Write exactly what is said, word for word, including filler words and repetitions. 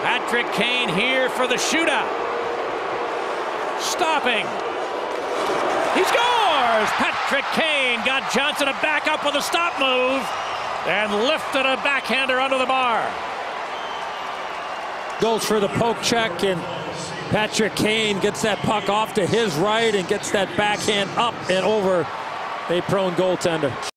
Patrick Kane here for the shootout. Stopping. He scores! Patrick Kane got Johnson to back up with a stop move and lifted a backhander under the bar. Goes for the poke check, and Patrick Kane gets that puck off to his right and gets that backhand up and over a prone goaltender.